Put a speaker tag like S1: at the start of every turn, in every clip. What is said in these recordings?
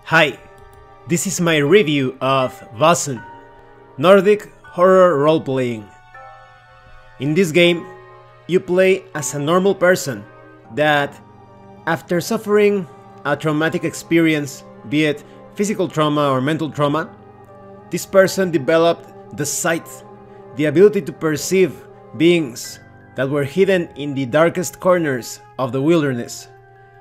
S1: Hi, this is my review of Vaesen, Nordic horror role-playing. In this game, you play as a normal person that, after suffering a traumatic experience, be it physical trauma or mental trauma, this person developed the sight, the ability to perceive beings that were hidden in the darkest corners of the wilderness.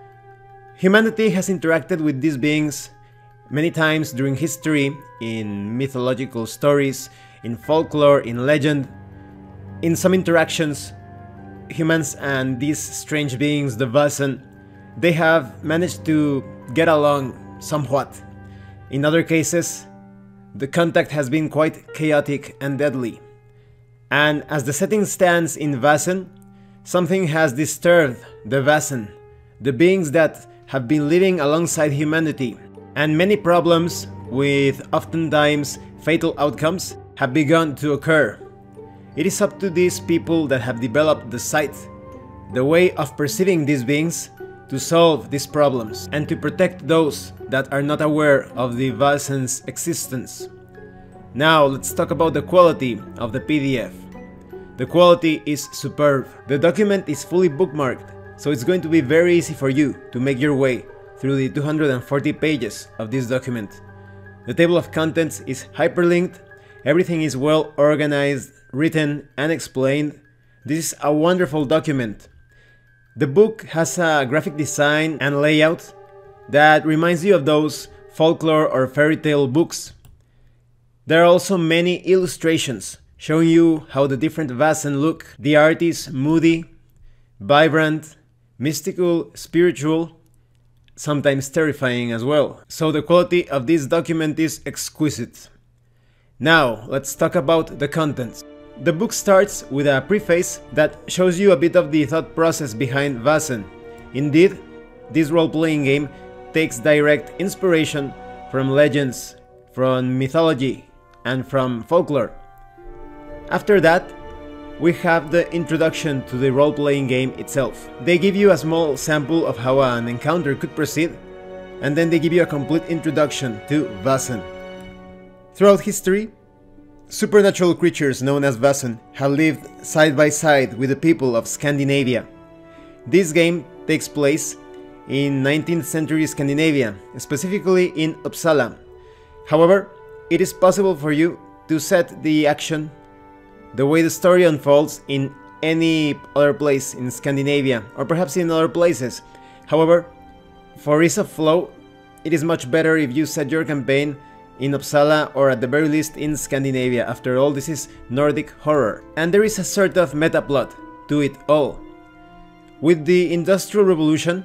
S1: Humanity has interacted with these beings many times during history, in mythological stories, in folklore, in legend. In some interactions, humans and these strange beings, the Vaesen, they have managed to get along somewhat. In other cases, the contact has been quite chaotic and deadly. And as the setting stands in Vaesen, something has disturbed the Vaesen, the beings that have been living alongside humanity, and many problems, with oftentimes fatal outcomes, have begun to occur. It is up to these people that have developed the sight, the way of perceiving these beings, to solve these problems and to protect those that are not aware of the Vaesen's existence. Now let's talk about the quality of the PDF. The quality is superb. The document is fully bookmarked, so it's going to be very easy for you to make your way through the 240 pages of this document. The table of contents is hyperlinked, everything is well organized, written and explained. This is a wonderful document. The book has a graphic design and layout that reminds you of those folklore or fairy tale books. There are also many illustrations showing you how the different Vaesen look. The art is moody, vibrant, mystical, spiritual, sometimes terrifying as well. So the quality of this document is exquisite. Now let's talk about the contents. The book starts with a preface that shows you a bit of the thought process behind Vaesen. Indeed, this role-playing game takes direct inspiration from legends, from mythology, and from folklore. After that, we have the introduction to the role-playing game itself. They give you a small sample of how an encounter could proceed, and then they give you a complete introduction to Vaesen. Throughout history, supernatural creatures known as Vaesen have lived side by side with the people of Scandinavia. This game takes place in 19th century Scandinavia, specifically in Uppsala. However, it is possible for you to set the action, the way the story unfolds, in any other place in Scandinavia, or perhaps in other places. However, for ease of flow, it is much better if you set your campaign in Uppsala, or at the very least in Scandinavia. After all, this is Nordic horror. And there is a sort of meta-plot to it all. With the Industrial Revolution,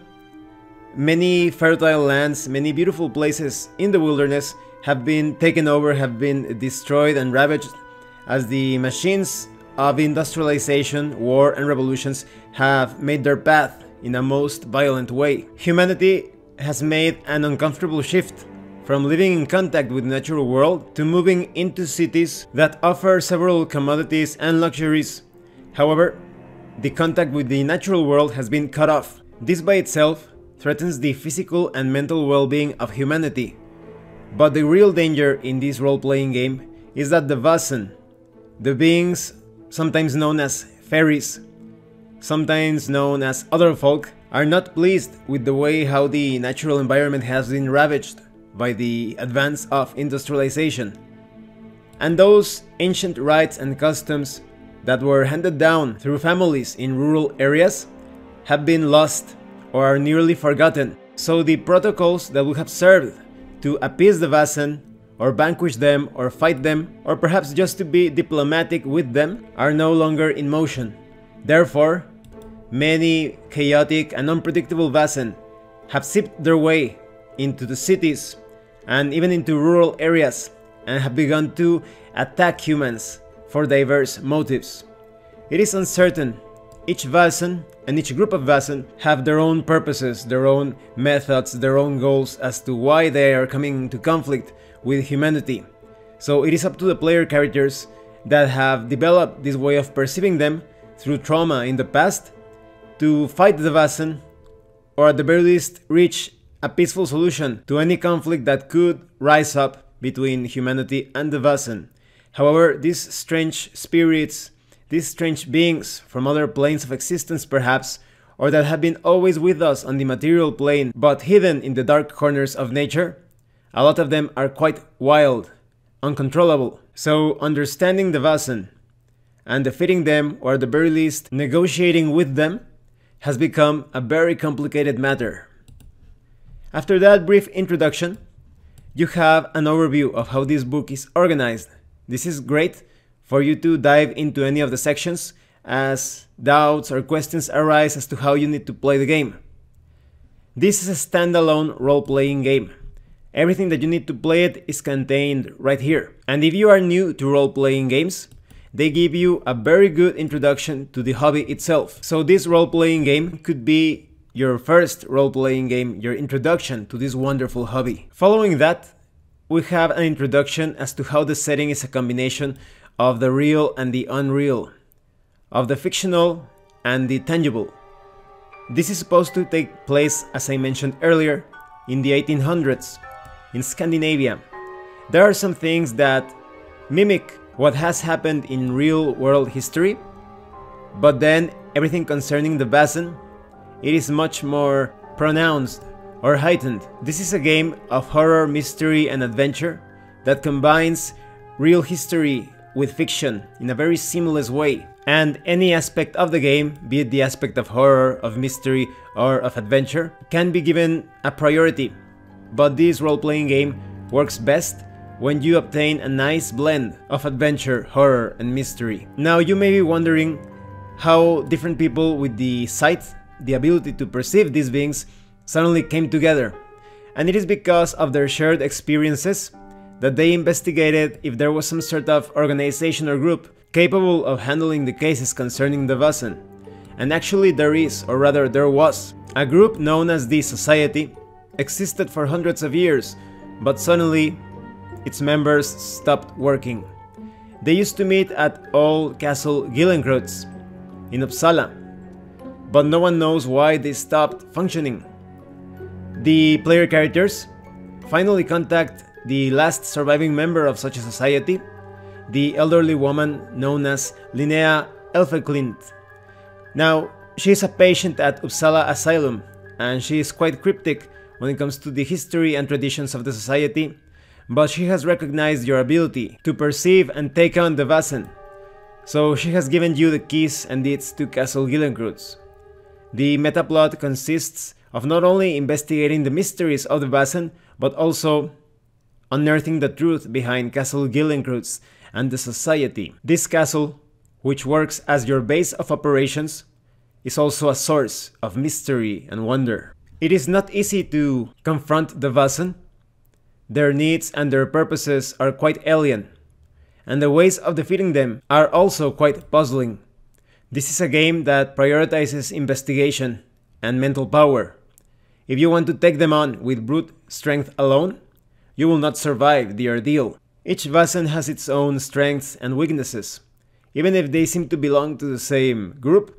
S1: many fertile lands, many beautiful places in the wilderness have been taken over, have been destroyed and ravaged, as the machines of industrialization, war and revolutions have made their path in a most violent way. Humanity has made an uncomfortable shift from living in contact with the natural world to moving into cities that offer several commodities and luxuries. However, the contact with the natural world has been cut off. This by itself threatens the physical and mental well-being of humanity. But the real danger in this role-playing game is that the Vaesen, the beings sometimes known as fairies, sometimes known as other folk, are not pleased with the way how the natural environment has been ravaged by the advance of industrialization. And those ancient rites and customs that were handed down through families in rural areas have been lost or are nearly forgotten. So the protocols that would have served to appease the Vaesen, or vanquish them, or fight them, or perhaps just to be diplomatic with them, are no longer in motion. Therefore, many chaotic and unpredictable Vaesen have seeped their way into the cities and even into rural areas, and have begun to attack humans for diverse motives. It is uncertain. Each Vaesen and each group of Vaesen have their own purposes, their own methods, their own goals as to why they are coming into conflict with humanity. So it is up to the player characters that have developed this way of perceiving them through trauma in the past to fight the Vaesen, or at the very least reach a peaceful solution to any conflict that could rise up between humanity and the Vaesen. However, these strange spirits, these strange beings from other planes of existence perhaps, or that have been always with us on the material plane but hidden in the dark corners of nature, a lot of them are quite wild, uncontrollable. So understanding the Vaesen and defeating them, or at the very least negotiating with them, has become a very complicated matter. After that brief introduction, you have an overview of how this book is organized. This is great for you to dive into any of the sections as doubts or questions arise as to how you need to play the game. This is a standalone role-playing game. Everything that you need to play it is contained right here. And if you are new to role-playing games, they give you a very good introduction to the hobby itself. So this role-playing game could be your first role-playing game, your introduction to this wonderful hobby. Following that, we have an introduction as to how the setting is a combination of the real and the unreal, of the fictional and the tangible. This is supposed to take place, as I mentioned earlier, in the 1800s, in Scandinavia. There are some things that mimic what has happened in real-world history, but then everything concerning the Vaesen, it is much more pronounced or heightened. This is a game of horror, mystery, and adventure that combines real history with fiction in a very seamless way. And any aspect of the game, be it the aspect of horror, of mystery, or of adventure, can be given a priority. But this role-playing game works best when you obtain a nice blend of adventure, horror, and mystery. Now you may be wondering how different people with the sight, the ability to perceive these beings, suddenly came together. And it is because of their shared experiences that they investigated if there was some sort of organization or group capable of handling the cases concerning the Vaesen. And actually there is, or rather there was, a group known as the Society, existed for hundreds of years, but suddenly its members stopped working. They used to meet at Old Castle Gillenkreutz in Uppsala, but no one knows why they stopped functioning. The player characters finally contact the last surviving member of such a society, the elderly woman known as Linnea Elfeklint. Now, she is a patient at Uppsala Asylum, and she is quite cryptic when it comes to the history and traditions of the society, but she has recognized your ability to perceive and take on the Vaesen, so she has given you the keys and deeds to Castle Gillenkreutz. The metaplot consists of not only investigating the mysteries of the Vaesen, but also unearthing the truth behind Castle Gillenkreutz and the Society. This castle, which works as your base of operations, is also a source of mystery and wonder. It is not easy to confront the Vaesen. Their needs and their purposes are quite alien, and the ways of defeating them are also quite puzzling. This is a game that prioritizes investigation and mental power. If you want to take them on with brute strength alone, you will not survive the ordeal. Each Vaesen has its own strengths and weaknesses. Even if they seem to belong to the same group,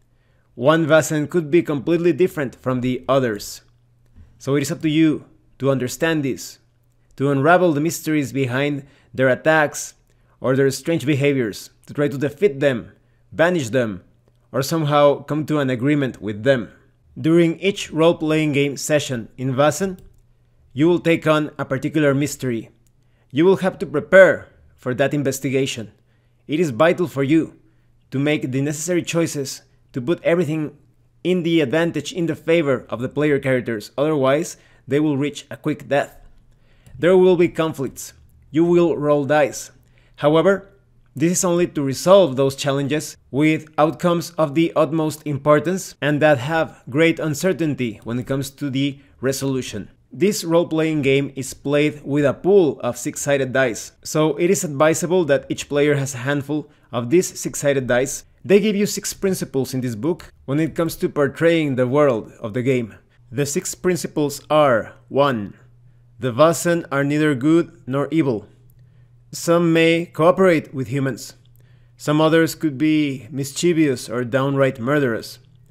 S1: one Vaesen could be completely different from the others. So it is up to you to understand this, to unravel the mysteries behind their attacks or their strange behaviors, to try to defeat them, banish them, or somehow come to an agreement with them. During each role-playing game session in Vaesen, you will take on a particular mystery. You will have to prepare for that investigation. It is vital for you to make the necessary choices to put everything in the advantage, in the favor of the player characters, otherwise they will reach a quick death. There will be conflicts. You will roll dice. However, this is only to resolve those challenges with outcomes of the utmost importance and that have great uncertainty when it comes to the resolution. This role-playing game is played with a pool of 6-sided dice, so it is advisable that each player has a handful of these 6-sided dice. They give you 6 principles in this book when it comes to portraying the world of the game. The 6 principles are: 1. The Vaesen are neither good nor evil. Some may cooperate with humans. Some others could be mischievous or downright murderous.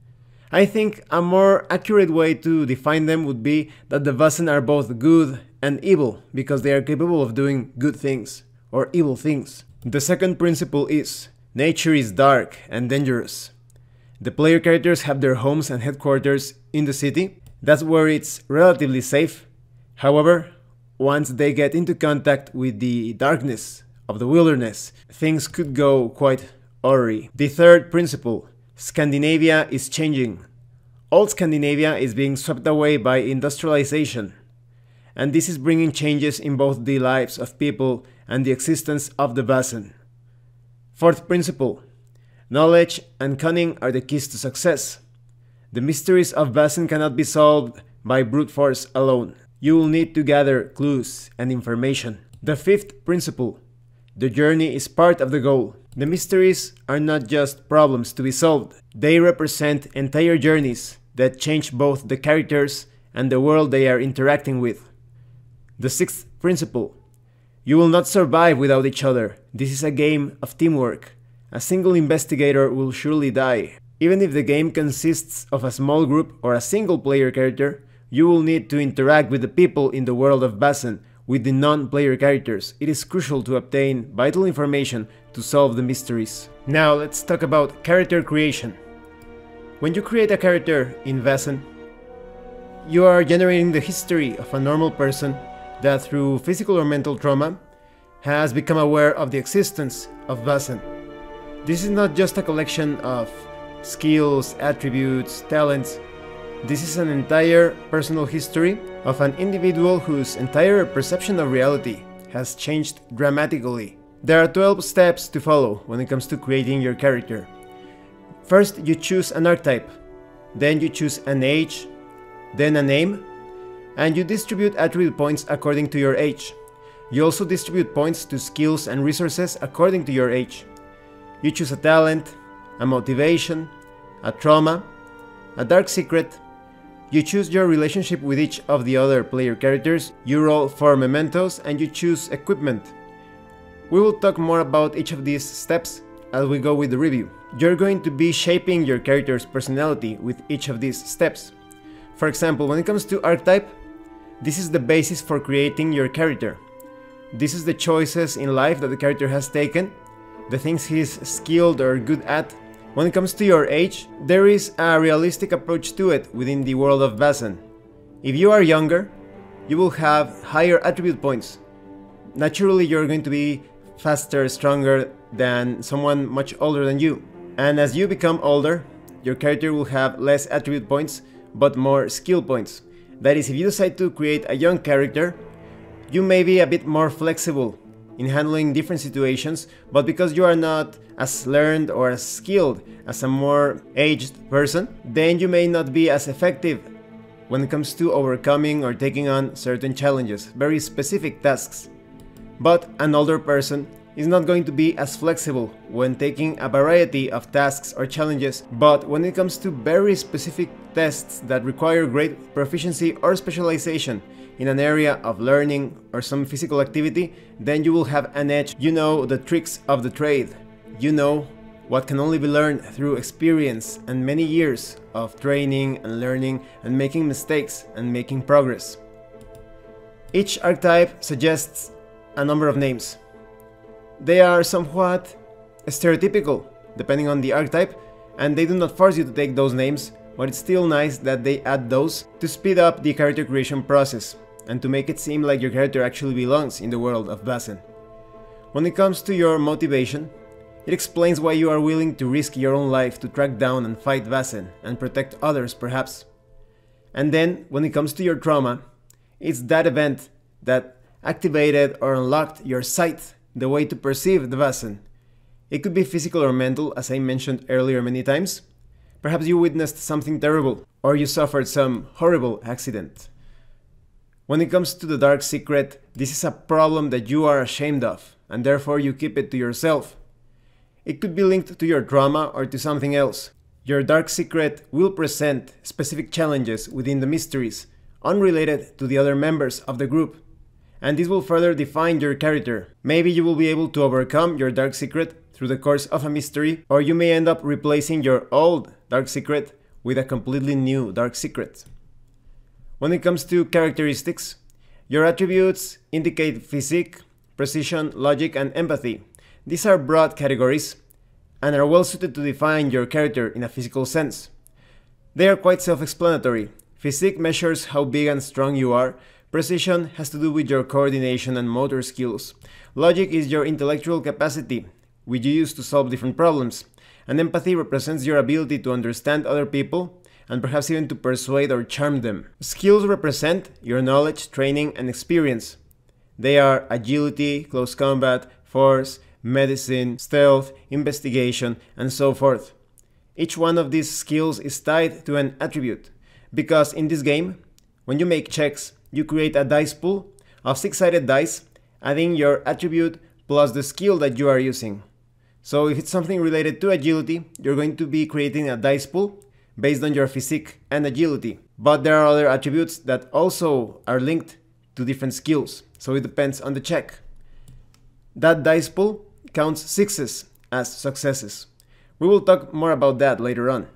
S1: I think a more accurate way to define them would be that the Vaesen are both good and evil, because they are capable of doing good things, or evil things. The second principle is, nature is dark and dangerous. The player characters have their homes and headquarters in the city. That's where it's relatively safe. However, once they get into contact with the darkness of the wilderness, things could go quite awry. The third principle, Scandinavia is changing. Old Scandinavia is being swept away by industrialization, and this is bringing changes in both the lives of people and the existence of the Vaesen. Fourth principle, knowledge and cunning are the keys to success. The mysteries of Vaesen cannot be solved by brute force alone. You will need to gather clues and information. The fifth principle, the journey is part of the goal. The mysteries are not just problems to be solved. They represent entire journeys that change both the characters and the world they are interacting with. The sixth principle, you will not survive without each other. This is a game of teamwork. A single investigator will surely die. Even if the game consists of a small group or a single player character, you will need to interact with the people in the world of Vaesen, with the non-player characters. It is crucial to obtain vital information to solve the mysteries. Now let's talk about character creation. When you create a character in Vaesen, you are generating the history of a normal person that through physical or mental trauma has become aware of the existence of Vaesen. This is not just a collection of skills, attributes, talents. This is an entire personal history of an individual whose entire perception of reality has changed dramatically. There are 12 steps to follow when it comes to creating your character. First, you choose an archetype, then you choose an age, then a name, and you distribute attribute points according to your age. You also distribute points to skills and resources according to your age. You choose a talent, a motivation, a trauma, a dark secret. You choose your relationship with each of the other player characters, you roll for mementos, and you choose equipment. We will talk more about each of these steps as we go with the review. You're going to be shaping your character's personality with each of these steps. For example, when it comes to archetype, this is the basis for creating your character. This is the choices in life that the character has taken, the things he's skilled or good at. When it comes to your age, there is a realistic approach to it within the world of Vaesen. If you are younger, you will have higher attribute points. Naturally, you're going to be faster, stronger than someone much older than you. And as you become older, your character will have less attribute points, but more skill points. That is, if you decide to create a young character, you may be a bit more flexible in handling different situations, but because you are not as learned or as skilled as a more aged person, then you may not be as effective when it comes to overcoming or taking on certain challenges, very specific tasks. But an older person is not going to be as flexible when taking a variety of tasks or challenges, but when it comes to very specific tests that require great proficiency or specialization in an area of learning or some physical activity, then you will have an edge. You know the tricks of the trade. You know what can only be learned through experience and many years of training and learning and making mistakes and making progress. Each archetype suggests a number of names. They are somewhat stereotypical depending on the archetype, and they do not force you to take those names, but it's still nice that they add those to speed up the character creation process and to make it seem like your character actually belongs in the world of Vaesen. When it comes to your motivation, it explains why you are willing to risk your own life to track down and fight Vaesen and protect others perhaps. And then, when it comes to your trauma, it's that event that activated or unlocked your sight, the way to perceive the Vaesen. It could be physical or mental, as I mentioned earlier many times. Perhaps you witnessed something terrible, or you suffered some horrible accident. When it comes to the dark secret, this is a problem that you are ashamed of, and therefore you keep it to yourself. It could be linked to your trauma or to something else. Your dark secret will present specific challenges within the mysteries, unrelated to the other members of the group, and this will further define your character. Maybe you will be able to overcome your dark secret through the course of a mystery, or you may end up replacing your old dark secret with a completely new dark secret. When it comes to characteristics, your attributes indicate physique, precision, logic, and empathy. These are broad categories and are well suited to define your character in a physical sense. They are quite self-explanatory. Physique measures how big and strong you are. Precision has to do with your coordination and motor skills. Logic is your intellectual capacity, which you use to solve different problems. And empathy represents your ability to understand other people and perhaps even to persuade or charm them. Skills represent your knowledge, training, and experience. They are agility, close combat, force, medicine, stealth, investigation, and so forth. Each one of these skills is tied to an attribute, because in this game, when you make checks, you create a dice pool of 6-sided dice, adding your attribute plus the skill that you are using. So if it's something related to agility, you're going to be creating a dice pool based on your physique and agility. But there are other attributes that also are linked to different skills, so it depends on the check. That dice pool counts 6s as successes. We will talk more about that later on.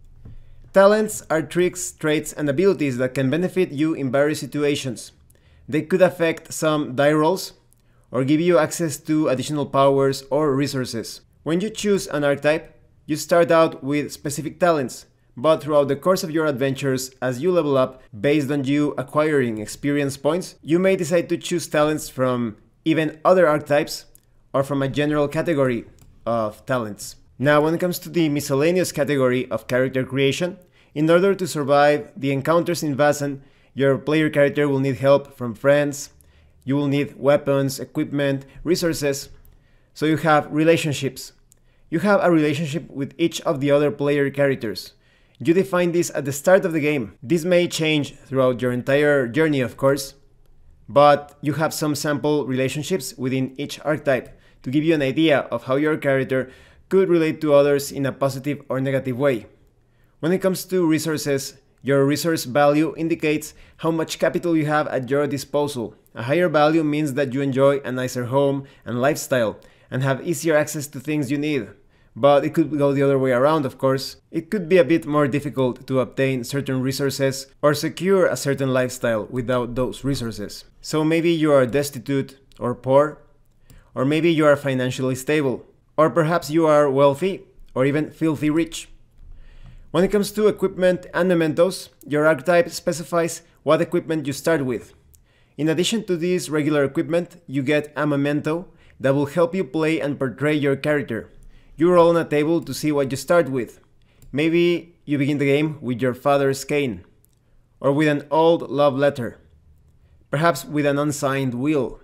S1: Talents are tricks, traits, and abilities that can benefit you in various situations. They could affect some die rolls, or give you access to additional powers or resources. When you choose an archetype, you start out with specific talents, but throughout the course of your adventures, as you level up based on you acquiring experience points, you may decide to choose talents from even other archetypes or from a general category of talents. Now, when it comes to the miscellaneous category of character creation, in order to survive the encounters in Vaesen, your player character will need help from friends, you will need weapons, equipment, resources, so you have relationships. You have a relationship with each of the other player characters. You define this at the start of the game. This may change throughout your entire journey, of course, but you have some sample relationships within each archetype to give you an idea of how your character could relate to others in a positive or negative way. When it comes to resources, your resource value indicates how much capital you have at your disposal. A higher value means that you enjoy a nicer home and lifestyle and have easier access to things you need. But it could go the other way around, of course. It could be a bit more difficult to obtain certain resources or secure a certain lifestyle without those resources. So maybe you are destitute or poor, or maybe you are financially stable, or perhaps you are wealthy or even filthy rich. When it comes to equipment and mementos, your archetype specifies what equipment you start with. In addition to this regular equipment, you get a memento that will help you play and portray your character. You roll on a table to see what you start with. Maybe you begin the game with your father's cane, or with an old love letter, perhaps with an unsigned will,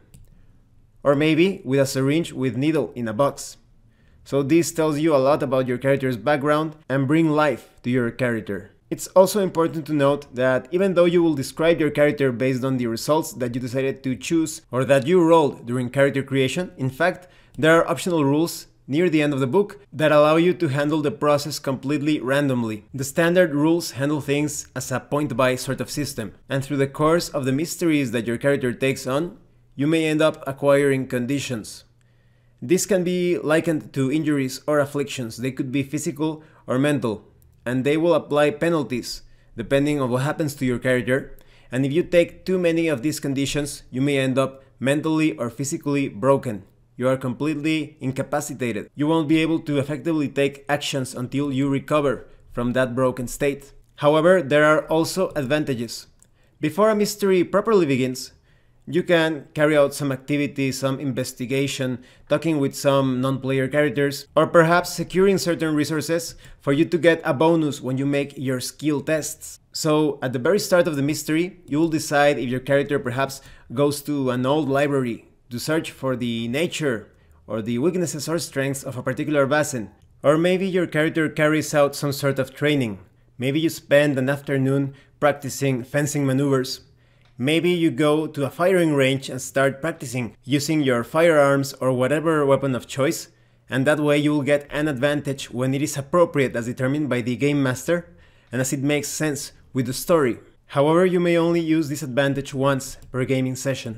S1: or maybe with a syringe with needle in a box. So this tells you a lot about your character's background and bring life to your character. It's also important to note that even though you will describe your character based on the results that you decided to choose or that you rolled during character creation, in fact, there are optional rules near the end of the book that allow you to handle the process completely randomly. The standard rules handle things as a point-buy sort of system, and through the course of the mysteries that your character takes on, you may end up acquiring conditions. This can be likened to injuries or afflictions. They could be physical or mental, and they will apply penalties depending on what happens to your character. And if you take too many of these conditions, you may end up mentally or physically broken. You are completely incapacitated. You won't be able to effectively take actions until you recover from that broken state. However, there are also advantages. Before a mystery properly begins, you can carry out some activity, some investigation, talking with some non-player characters, or perhaps securing certain resources for you to get a bonus when you make your skill tests. So at the very start of the mystery, you will decide if your character perhaps goes to an old library to search for the nature or the weaknesses or strengths of a particular Vaesen. Or maybe your character carries out some sort of training. Maybe you spend an afternoon practicing fencing maneuvers. Maybe you go to a firing range and start practicing using your firearms or whatever weapon of choice, and that way you will get an advantage when it is appropriate as determined by the game master and as it makes sense with the story. However, you may only use this advantage once per gaming session.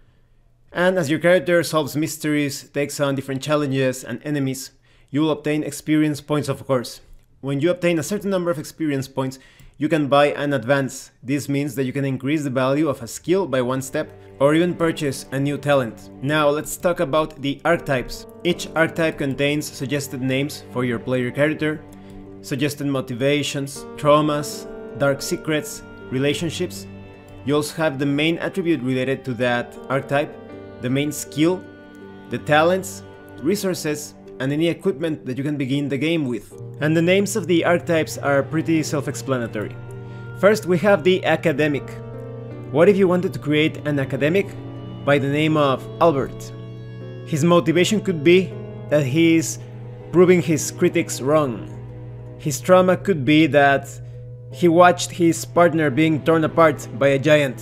S1: And as your character solves mysteries, takes on different challenges and enemies, you will obtain experience points, of course. When you obtain a certain number of experience points, you can buy an advance. This means that you can increase the value of a skill by 1 step, or even purchase a new talent. Now let's talk about the archetypes. Each archetype contains suggested names for your player character, suggested motivations, traumas, dark secrets, relationships. You also have the main attribute related to that archetype, the main skill, the talents, resources, and any equipment that you can begin the game with. And the names of the archetypes are pretty self-explanatory. First, we have the academic. What if you wanted to create an academic by the name of Albert? His motivation could be that he is proving his critics wrong. His trauma could be that he watched his partner being torn apart by a giant.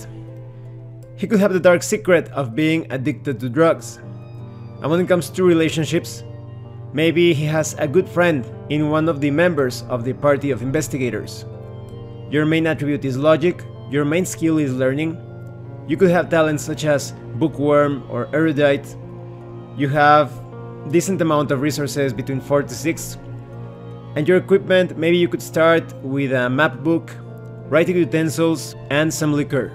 S1: He could have the dark secret of being addicted to drugs. And when it comes to relationships, maybe he has a good friend in one of the members of the party of investigators. Your main attribute is logic, your main skill is learning. You could have talents such as bookworm or erudite. You have decent amount of resources between 4 to 6. And your equipment, maybe you could start with a map book, writing utensils, and some liquor.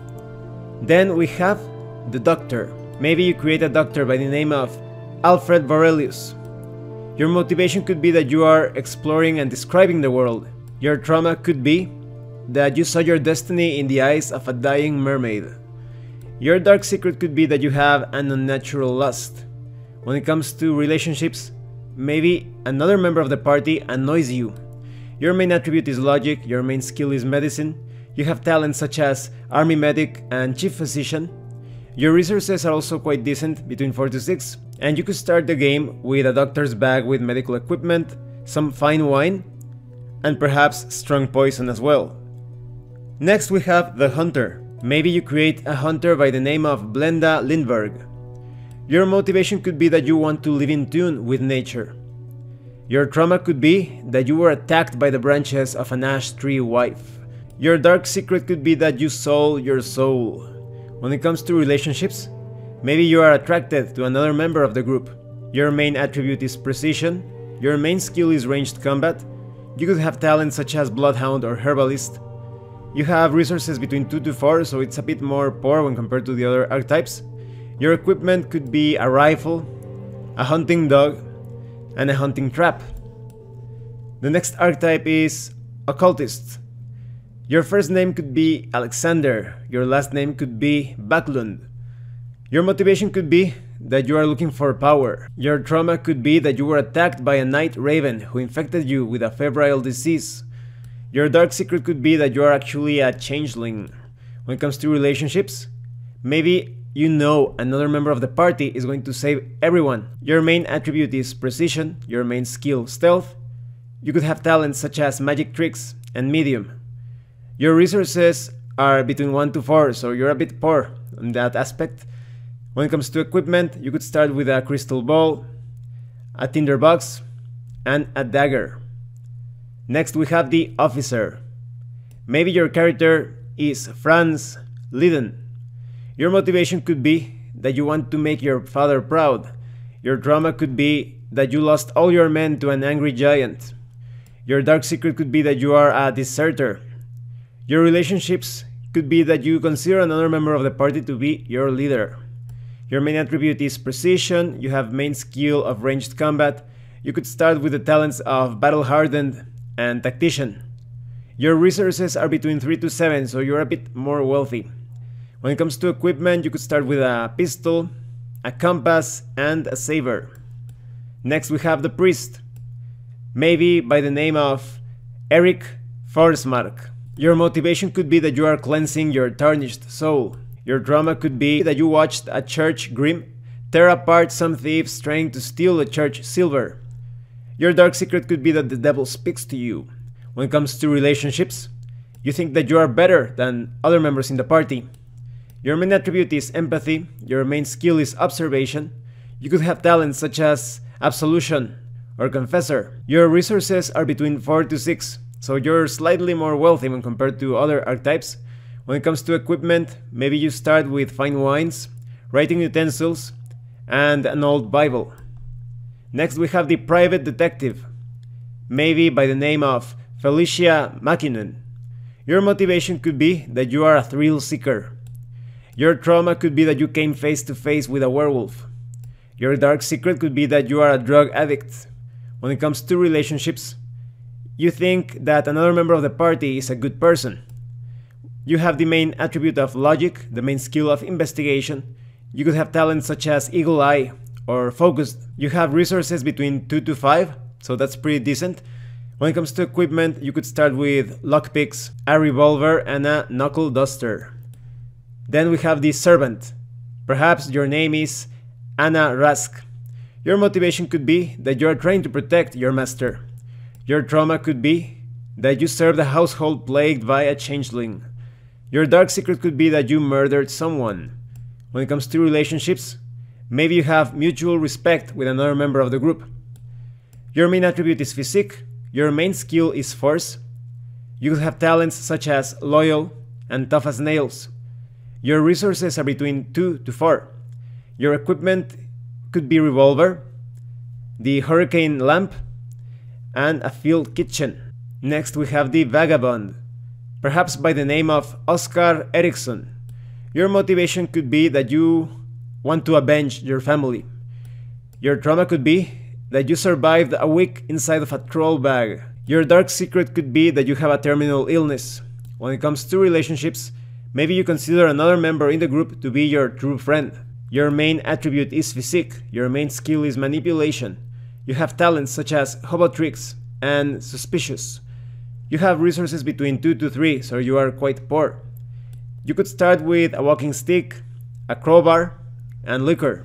S1: Then we have the doctor. Maybe you create a doctor by the name of Alfred Borelius. Your motivation could be that you are exploring and describing the world. Your trauma could be that you saw your destiny in the eyes of a dying mermaid. Your dark secret could be that you have an unnatural lust. When it comes to relationships, maybe another member of the party annoys you. Your main attribute is logic, your main skill is medicine. You have talents such as army medic and chief physician. Your resources are also quite decent, between 4 to 6. And you could start the game with a doctor's bag with medical equipment, some fine wine, and perhaps strong poison as well. Next we have the hunter. Maybe you create a hunter by the name of Blenda Lindberg. Your motivation could be that you want to live in tune with nature. Your trauma could be that you were attacked by the branches of an ash tree wife. Your dark secret could be that you sold your soul. When it comes to relationships, maybe you are attracted to another member of the group. Your main attribute is precision. Your main skill is ranged combat. You could have talents such as bloodhound or herbalist. You have resources between 2 to 4, so it's a bit more poor when compared to the other archetypes. Your equipment could be a rifle, a hunting dog, and a hunting trap. The next archetype is occultist. Your first name could be Alexander. Your last name could be Backlund. Your motivation could be that you are looking for power. Your trauma could be that you were attacked by a night raven who infected you with a febrile disease. Your dark secret could be that you are actually a changeling. When it comes to relationships, maybe you know another member of the party is going to save everyone. Your main attribute is precision, your main skill stealth. You could have talents such as magic tricks and medium. Your resources are between 1 to 4, so you're a bit poor on that aspect. When it comes to equipment, you could start with a crystal ball, a tinderbox, and a dagger. Next we have the officer. Maybe your character is Franz Liden. Your motivation could be that you want to make your father proud. Your trauma could be that you lost all your men to an angry giant. Your dark secret could be that you are a deserter. Your relationships could be that you consider another member of the party to be your leader. Your main attribute is precision. You have main skill of ranged combat. You could start with the talents of battle-hardened and tactician. Your resources are between 3 to 7, so you're a bit more wealthy. When it comes to equipment, you could start with a pistol, a compass, and a saber. Next we have the priest, maybe by the name of Eric Forsmark. Your motivation could be that you are cleansing your tarnished soul. Your drama could be that you watched a church grim tear apart some thieves trying to steal the church silver. Your dark secret could be that the devil speaks to you. When it comes to relationships, you think that you are better than other members in the party. Your main attribute is empathy. Your main skill is observation. You could have talents such as absolution or confessor. Your resources are between 4 to 6, so you're slightly more wealthy when compared to other archetypes. When it comes to equipment, maybe you start with fine wines, writing utensils, and an old Bible. Next we have the private detective. maybe by the name of Felicia Mackinnon. Your motivation could be that you are a thrill seeker. Your trauma could be that you came face to face with a werewolf. Your dark secret could be that you are a drug addict. When it comes to relationships, you think that another member of the party is a good person. You have the main attribute of logic, the main skill of investigation. You could have talents such as eagle eye or focused. You have resources between 2 to 5, so that's pretty decent. When it comes to equipment, you could start with lockpicks, a revolver, and a knuckle duster. Then we have the servant. Perhaps your name is Anna Rask. Your motivation could be that you are trying to protect your master. Your trauma could be that you served a household plagued by a changeling. Your dark secret could be that you murdered someone. When it comes to relationships, maybe you have mutual respect with another member of the group. Your main attribute is physique. Your main skill is force. You could have talents such as loyal and tough as nails. Your resources are between 2 to 4. Your equipment could be revolver, the hurricane lamp, and a field kitchen. Next we have the vagabond, perhaps by the name of Oscar Eriksson. Your motivation could be that you want to avenge your family. Your trauma could be that you survived a week inside of a troll bag. Your dark secret could be that you have a terminal illness. When it comes to relationships, maybe you consider another member in the group to be your true friend. Your main attribute is physique. Your main skill is manipulation. You have talents such as hobo tricks and suspicious. You have resources between 2 to 3, so you are quite poor. You could start with a walking stick, a crowbar, and liquor.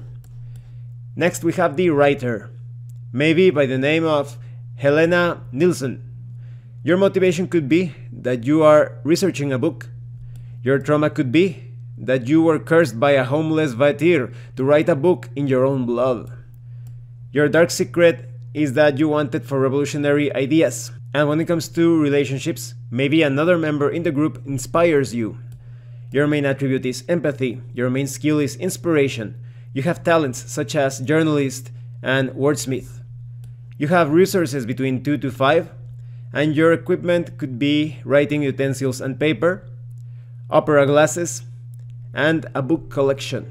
S1: Next we have the writer, maybe by the name of Helena Nilsson. Your motivation could be that you are researching a book. Your trauma could be that you were cursed by a homeless vampire to write a book in your own blood. Your dark secret is that you wanted for revolutionary ideas. And when it comes to relationships, maybe another member in the group inspires you. Your main attribute is empathy. Your main skill is inspiration. You have talents such as journalist and wordsmith. You have resources between 2 to 5, and your equipment could be writing utensils and paper, opera glasses, and a book collection.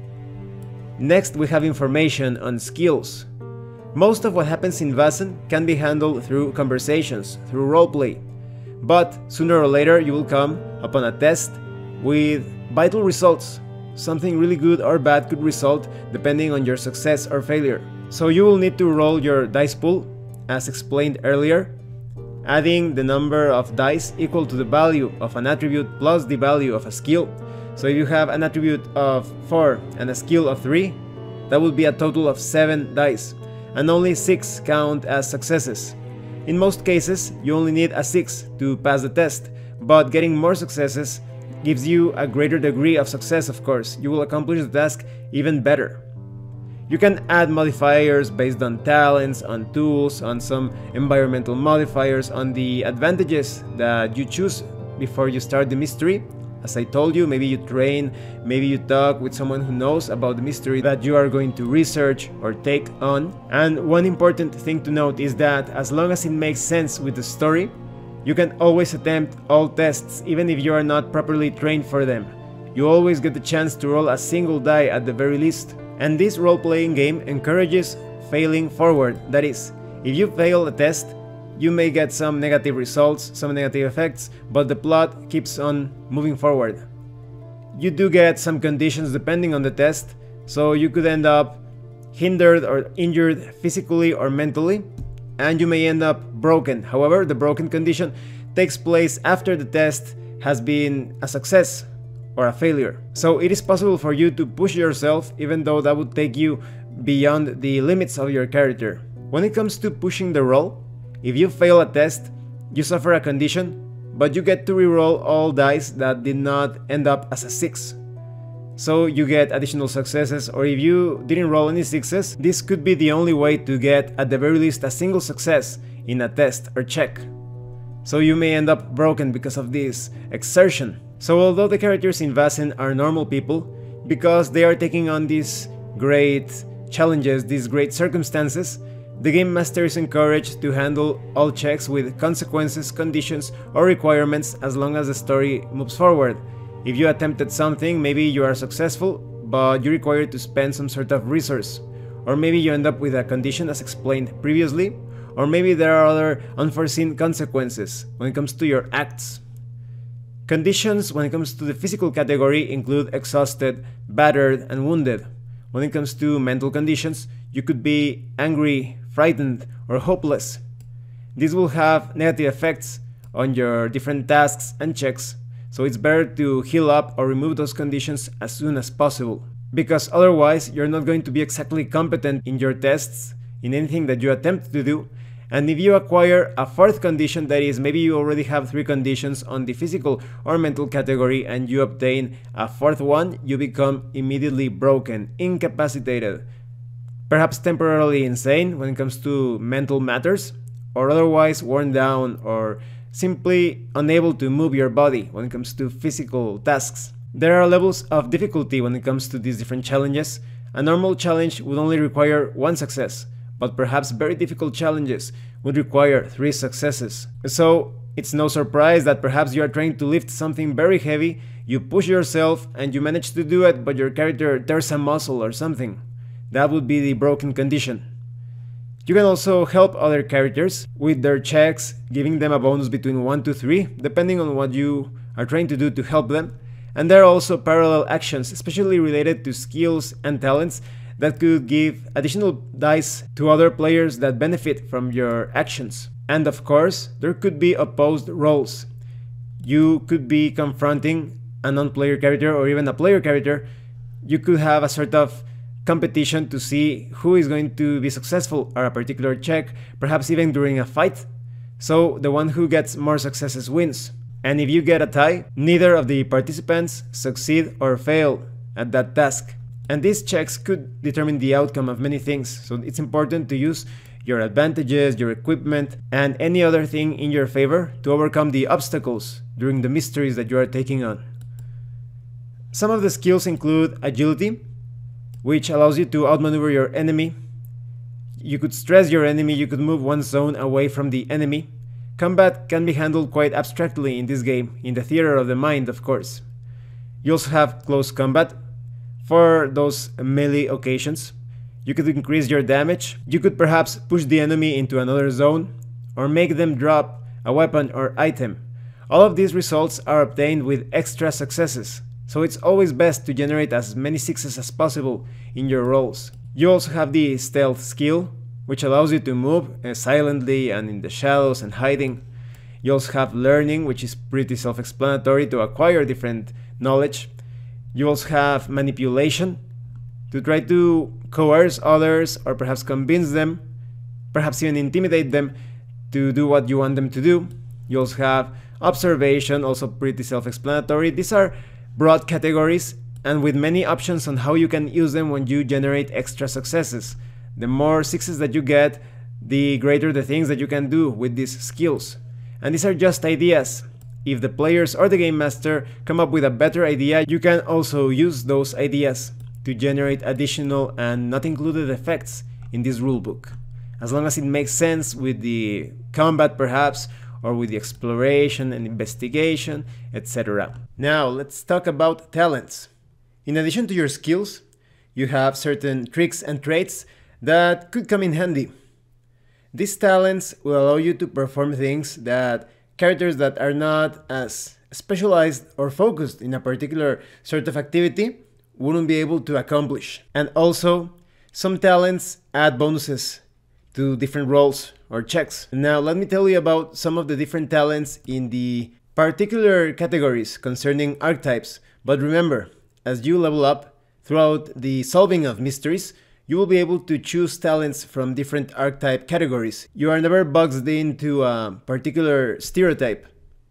S1: Next we have information on skills. Most of what happens in Vaesen can be handled through conversations, through roleplay, but sooner or later you will come upon a test with vital results. Something really good or bad could result depending on your success or failure. So you will need to roll your dice pool, as explained earlier, adding the number of dice equal to the value of an attribute plus the value of a skill. So if you have an attribute of 4 and a skill of 3, that would be a total of 7 dice, and only 6 count as successes. In most cases, you only need a 6 to pass the test, but getting more successes gives you a greater degree of success, of course. You will accomplish the task even better. You can add modifiers based on talents, on tools, on some environmental modifiers, on the advantages that you choose before you start the mystery. As I told you, maybe you train, maybe you talk with someone who knows about the mystery that you are going to research or take on. And one important thing to note is that as long as it makes sense with the story, you can always attempt all tests, even if you are not properly trained for them. You always get the chance to roll a single die at the very least. And this role-playing game encourages failing forward. That is, if you fail a test, you may get some negative results, some negative effects, but the plot keeps on moving forward. You do get some conditions depending on the test, so you could end up hindered or injured physically or mentally, and you may end up broken. However, the broken condition takes place after the test has been a success or a failure. So it is possible for you to push yourself, even though that would take you beyond the limits of your character. When it comes to pushing the roll, if you fail a test, you suffer a condition, but you get to reroll all dice that did not end up as a 6. So you get additional successes, or if you didn't roll any 6s, this could be the only way to get at the very least a single success in a test or check. So you may end up broken because of this exertion. So although the characters in Vaesen are normal people, because they are taking on these great challenges, these great circumstances, The game master is encouraged to handle all checks with consequences, conditions, or requirements as long as the story moves forward. If you attempted something, maybe you are successful, but you require to spend some sort of resource. Or maybe you end up with a condition as explained previously, or maybe there are other unforeseen consequences when it comes to your acts. Conditions when it comes to the physical category include exhausted, battered, and wounded. When it comes to mental conditions, you could be angry, frightened, or hopeless. This will have negative effects on your different tasks and checks, so it's better to heal up or remove those conditions as soon as possible. Because otherwise, you're not going to be exactly competent in your tests, in anything that you attempt to do. And if you acquire a fourth condition, that is, maybe you already have 3 conditions on the physical or mental category and you obtain a fourth one, you become immediately broken, incapacitated, perhaps temporarily insane when it comes to mental matters, or otherwise worn down or simply unable to move your body when it comes to physical tasks. There are levels of difficulty when it comes to these different challenges. A normal challenge would only require 1 success, but perhaps very difficult challenges would require 3 successes. So it's no surprise that perhaps you are trying to lift something very heavy, you push yourself and you manage to do it, but your character tears a muscle or something. That would be the broken condition. You can also help other characters with their checks, giving them a bonus between 1 to 3, depending on what you are trying to do to help them. And there are also parallel actions, especially related to skills and talents, that could give additional dice to other players that benefit from your actions. And of course, there could be opposed roles. You could be confronting a non-player character or even a player character. You could have a sort of competition to see who is going to be successful at a particular check, perhaps even during a fight. So the one who gets more successes wins. And if you get a tie, neither of the participants succeed or fail at that task. And these checks could determine the outcome of many things, so it's important to use your advantages, your equipment, and any other thing in your favor to overcome the obstacles during the mysteries that you are taking on. Some of the skills include agility, which allows you to outmaneuver your enemy. You could stress your enemy, you could move one zone away from the enemy. Combat can be handled quite abstractly in this game, in the theater of the mind, of course. You also have close combat. For those melee occasions, you could increase your damage, you could perhaps push the enemy into another zone, or make them drop a weapon or item. All of these results are obtained with extra successes, so it's always best to generate as many 6s as possible in your rolls. You also have the stealth skill, which allows you to move silently and in the shadows and hiding. You also have learning, which is pretty self-explanatory to acquire different knowledge. You also have manipulation, to try to coerce others or perhaps convince them, perhaps even intimidate them to do what you want them to do. You also have observation, also pretty self-explanatory. These are broad categories and with many options on how you can use them when you generate extra successes. The more 6s that you get, the greater the things that you can do with these skills. And these are just ideas. If the players or the game master come up with a better idea, you can also use those ideas to generate additional and not included effects in this rulebook, as long as it makes sense with the combat perhaps, or with the exploration and investigation, etc. Now let's talk about talents. In addition to your skills, you have certain tricks and traits that could come in handy. These talents will allow you to perform things that characters that are not as specialized or focused in a particular sort of activity wouldn't be able to accomplish. And also, some talents add bonuses to different roles or checks. Now let me tell you about some of the different talents in the particular categories concerning archetypes. But remember, as you level up throughout the solving of mysteries, you will be able to choose talents from different archetype categories. You are never boxed into a particular stereotype.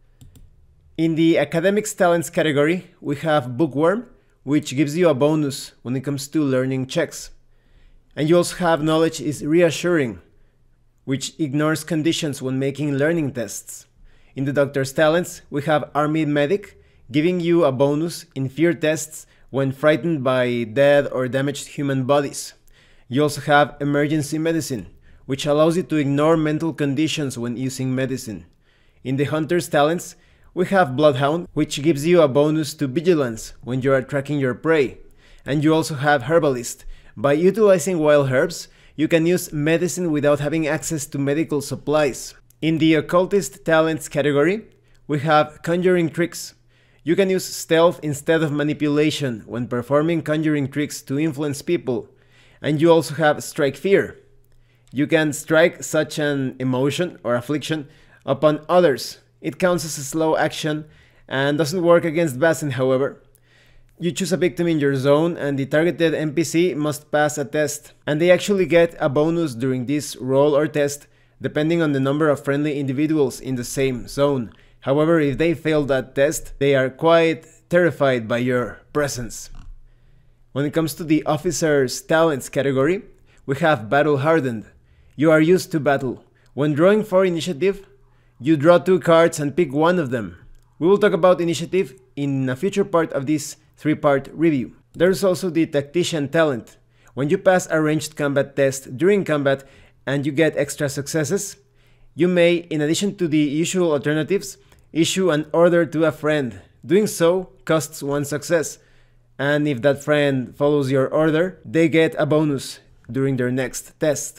S1: In the academics talents category, we have bookworm, which gives you a bonus when it comes to learning checks. And you also have knowledge is reassuring, which ignores conditions when making learning tests. In the doctor's talents, we have army medic, giving you a bonus in fear tests when frightened by dead or damaged human bodies. You also have emergency medicine, which allows you to ignore mental conditions when using medicine. In the Hunter's talents, we have Bloodhound, which gives you a bonus to Vigilance when you are tracking your prey. And you also have Herbalist. By utilizing wild herbs, you can use medicine without having access to medical supplies. In the Occultist talents category, we have Conjuring Tricks. You can use stealth instead of manipulation when performing conjuring tricks to influence people. And you also have Strike Fear. You can strike such an emotion or affliction upon others. It counts as a slow action and doesn't work against Vaesen, however. You choose a victim in your zone and the targeted NPC must pass a test. And they actually get a bonus during this roll or test depending on the number of friendly individuals in the same zone. However, if they fail that test, they are quite terrified by your presence. When it comes to the Officer's Talents category, we have Battle Hardened. You are used to battle. When drawing for initiative, you draw 2 cards and pick one of them. We will talk about initiative in a future part of this 3-part review. There's also the Tactician talent. When you pass a ranged combat test during combat and you get extra successes, you may, in addition to the usual alternatives, issue an order to a friend. Doing so costs 1 success, and if that friend follows your order, they get a bonus during their next test.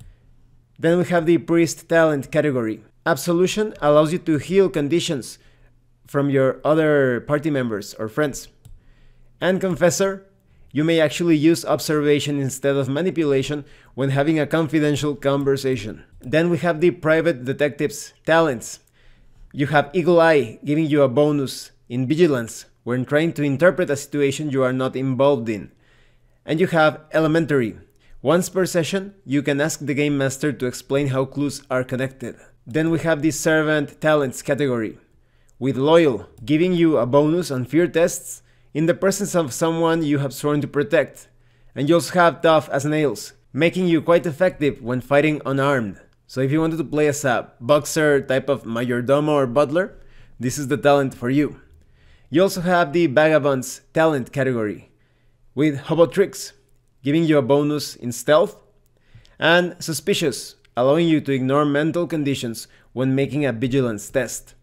S1: Then we have the Priest talent category. Absolution allows you to heal conditions from your other party members or friends. And Confessor, you may actually use observation instead of manipulation when having a confidential conversation. Then we have the Private Detective's talents. You have Eagle Eye, giving you a bonus in Vigilance when trying to interpret a situation you are not involved in. And you have Elementary. Once per session, you can ask the Game Master to explain how clues are connected. Then we have the Servant talents category, with Loyal, giving you a bonus on fear tests in the presence of someone you have sworn to protect. And you also have Tough as Nails, making you quite effective when fighting unarmed. So if you wanted to play as a boxer type of Mayordomo or Butler, this is the talent for you. You also have the Vagabond's talent category, with Hobo Tricks, giving you a bonus in Stealth, and Suspicious, allowing you to ignore mental conditions when making a Vigilance test.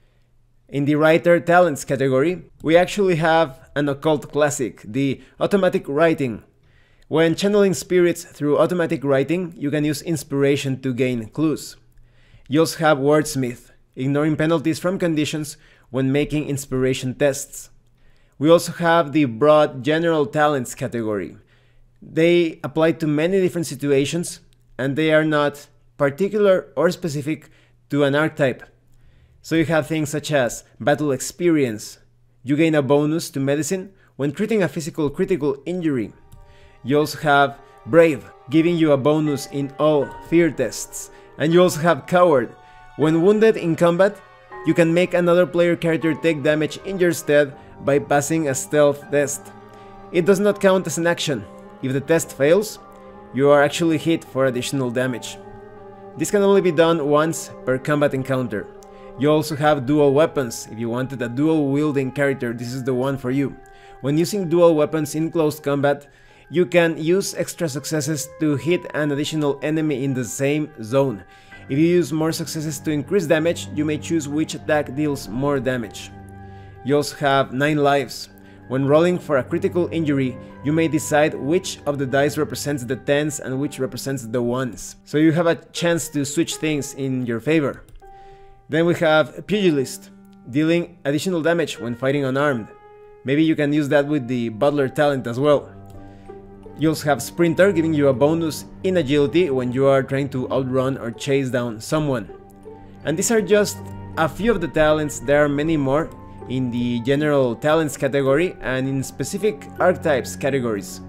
S1: In the Writer talents category, we actually have an occult classic, the Automatic Writing. When channeling spirits through automatic writing, you can use inspiration to gain clues. You also have Wordsmith, ignoring penalties from conditions when making inspiration tests. We also have the Broad General Talents category. They apply to many different situations, and they are not particular or specific to an archetype. So you have things such as Battle Experience. You gain a bonus to medicine when treating a physical critical injury. You also have Brave, giving you a bonus in all fear tests. And you also have Coward. When wounded in combat, you can make another player character take damage in your stead by passing a stealth test. It does not count as an action. If the test fails, you are actually hit for additional damage. This can only be done once per combat encounter. You also have Dual Weapons. If you wanted a dual wielding character, this is the one for you. When using dual weapons in close combat, you can use extra successes to hit an additional enemy in the same zone. If you use more successes to increase damage, you may choose which attack deals more damage. You also have 9 lives. When rolling for a critical injury, you may decide which of the dice represents the 10s and which represents the 1s. So you have a chance to switch things in your favor. Then we have Pugilist, dealing additional damage when fighting unarmed. Maybe you can use that with the Butler talent as well. You also have Sprinter, giving you a bonus in agility when you are trying to outrun or chase down someone. And these are just a few of the talents. There are many more in the general talents category and in specific archetypes categories.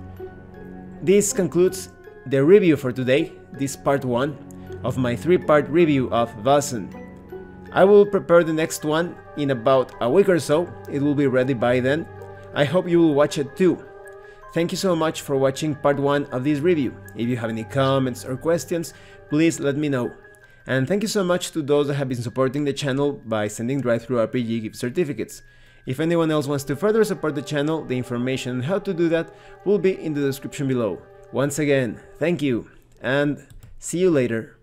S1: This concludes the review for today, this part 1 of my 3-part review of Vaesen. I will prepare the next one in about a week or so. It will be ready by then. I hope you will watch it too. Thank you so much for watching part 1 of this review. If you have any comments or questions, please let me know. And thank you so much to those that have been supporting the channel by sending DriveThruRPG gift certificates. If anyone else wants to further support the channel, the information on how to do that will be in the description below. Once again, thank you, and See you later.